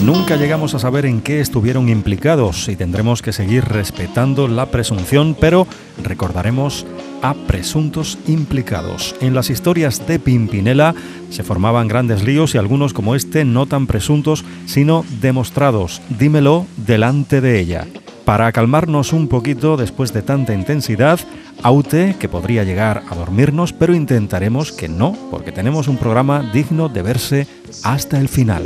Nunca llegamos a saber en qué estuvieron implicados y tendremos que seguir respetando la presunción, pero recordaremos a presuntos implicados. En las historias de Pimpinela se formaban grandes líos y algunos como este no tan presuntos, sino demostrados. Dímelo delante de ella. Para calmarnos un poquito después de tanta intensidad, Aute, que podría llegar a dormirnos, pero intentaremos que no, porque tenemos un programa digno de verse hasta el final.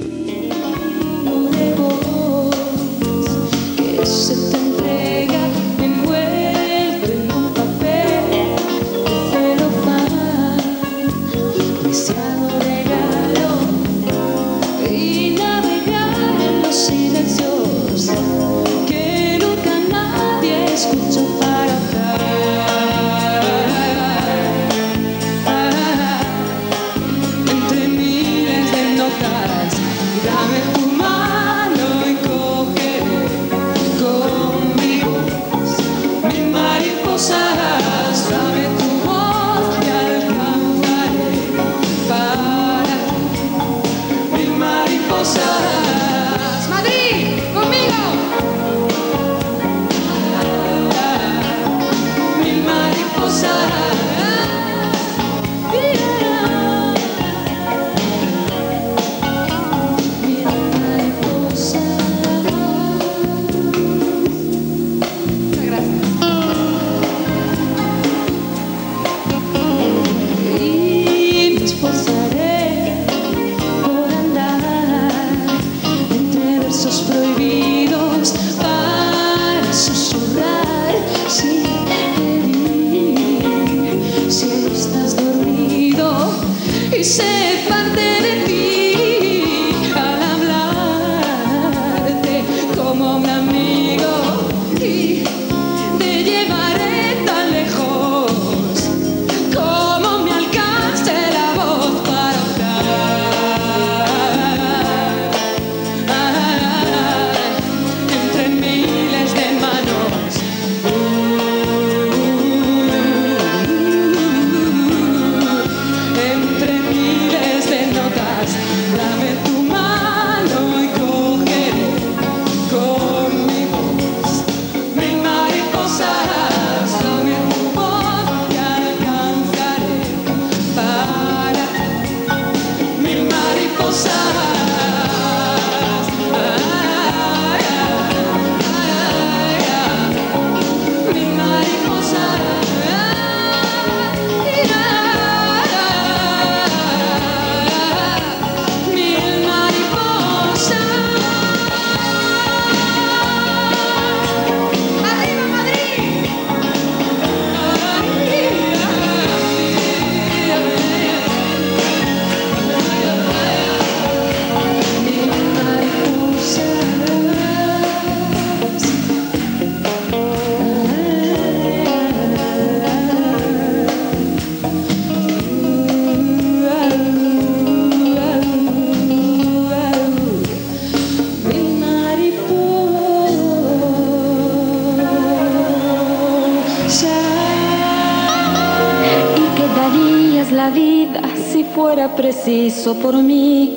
Preciso por mí,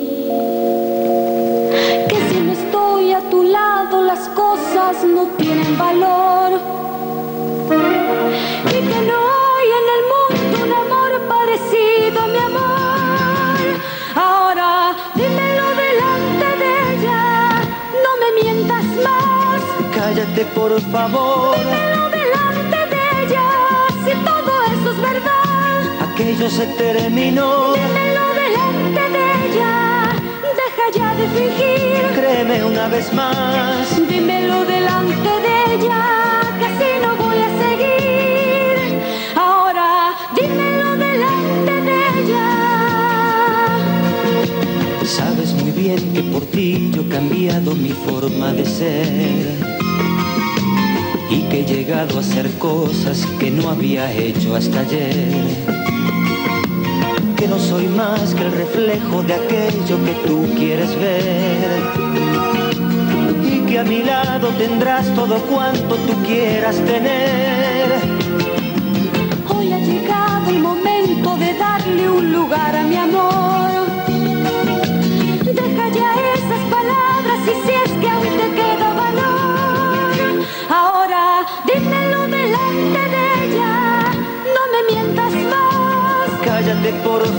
que si no estoy a tu lado las cosas no tienen valor, y que no hay en el mundo un amor parecido a mi amor. Ahora dímelo delante de ella, no me mientas más. Cállate por favor. Dímelo delante de ella, si todo eso es verdad. Aquello se terminó. Deja ya de fingir. Créeme una vez más. Dímelo delante de ella, que así no voy a seguir. Ahora dímelo delante de ella. Sabes muy bien que por ti yo he cambiado mi forma de ser y que he llegado a hacer cosas que no había hecho hasta ayer. Que no soy más que el reflejo de aquello que tú quieres ver, y que a mi lado tendrás todo cuanto tú quieras tener. Hoy ha llegado el momento de darle un lugar a mi amor. Deja ya esas palabras y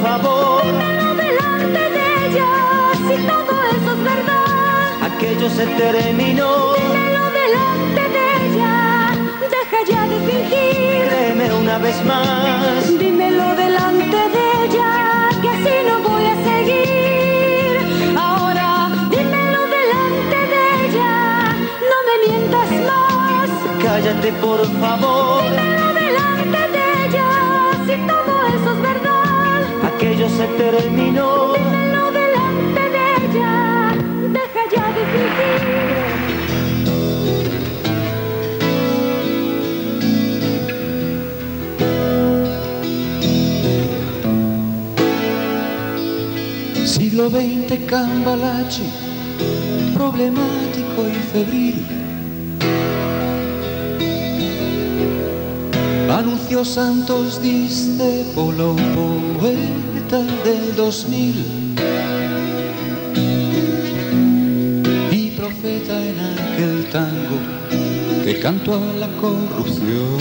favor. Dímelo delante de ella, si todo eso es verdad. Aquello se terminó. Dímelo delante de ella, deja ya de fingir. Créeme una vez más. Dímelo delante de ella, que así no voy a seguir. Ahora, dímelo delante de ella, no me mientas más. Cállate por favor. Dímelo delante de ella, si todo eso es verdad. Aquello se terminó. Dímelo delante de ella, deja ya de fingir. Siglo XX, Cambalache, problemático y febril. Anunció Santos Discépolo, poeta del 2000 y profeta en aquel tango que cantó a la corrupción.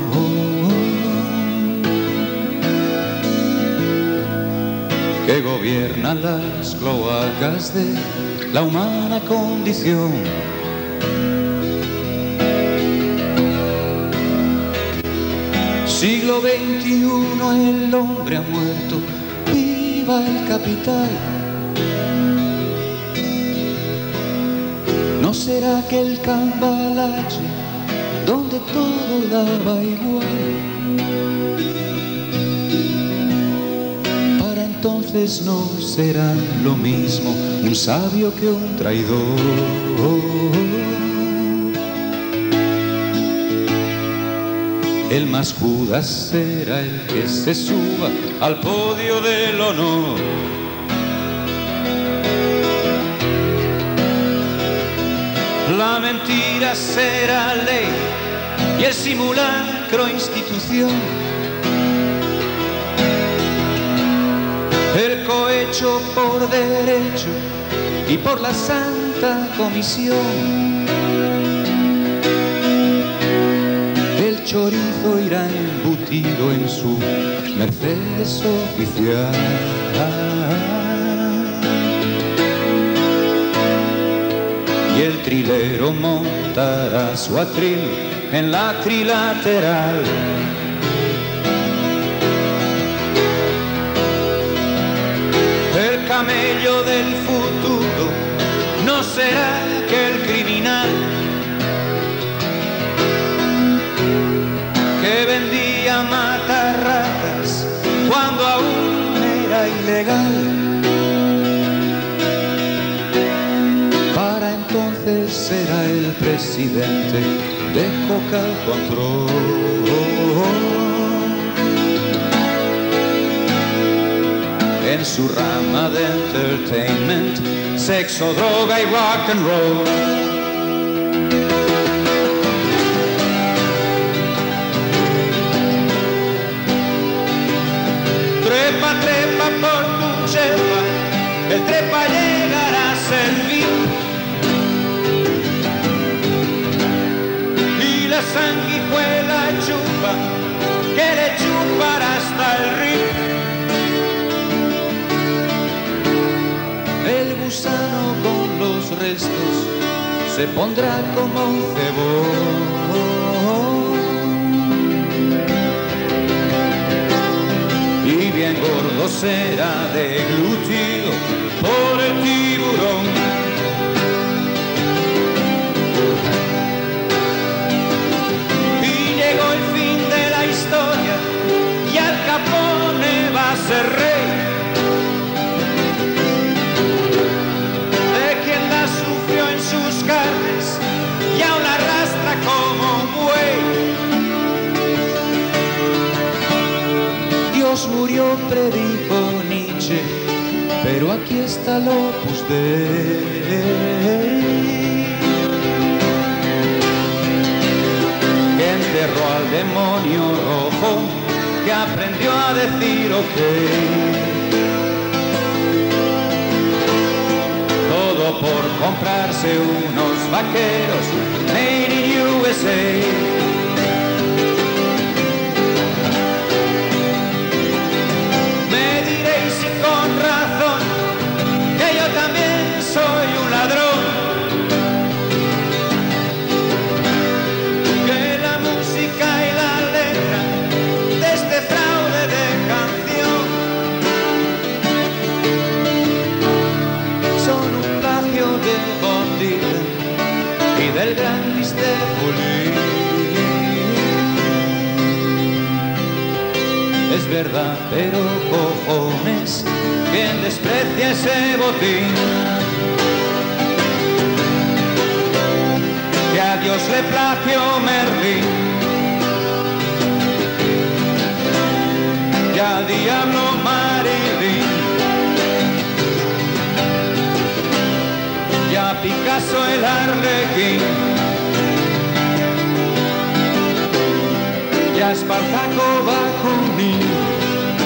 Que gobierna las cloacas de la humana condición. Siglo XXI, el hombre ha muerto, viva el capital. ¿No será que el Cambalache, donde todo daba igual? Entonces no será lo mismo un sabio que un traidor. El más Judas será el que se suba al podio del honor. La mentira será ley y el simulacro institución. El cohecho por derecho y por la santa comisión. El chorizo irá embutido en su Mercedes oficial. Y el trilero montará su atril en la trilateral. El camello del futuro no será que el criminal que vendía matarratas cuando aún era ilegal. Para entonces será el presidente de Coca Control. En su rama de entertainment, sexo, droga y rock and roll. Trepa, trepa por tu chepa, el trepa llegará a servir. Y la sanguijuela chupa, que le chupará hasta el río. El gusano con los restos se pondrá como un cebón. Y bien gordo será deglutido por el tiburón. Y llegó el fin de la historia y Al Capone va a ser rey. Sus carnes y aún arrastra como un buey. Dios murió, predijo Nietzsche, pero aquí está el Opus Dei, que enterró al demonio rojo, que aprendió a decir ok. Por comprarse unos vaqueros made in USA. Me diré verdad, pero cojones, quien desprecia ese botín. Que a Dios le plagió Merlín y al diablo Marilyn y a Picasso el Arlequín y a Espartaco Bakunin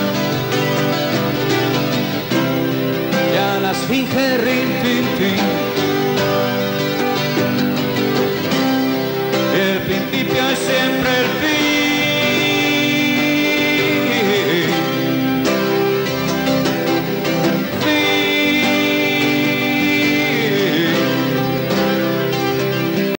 y a la Esfinge Rin Tin Tin.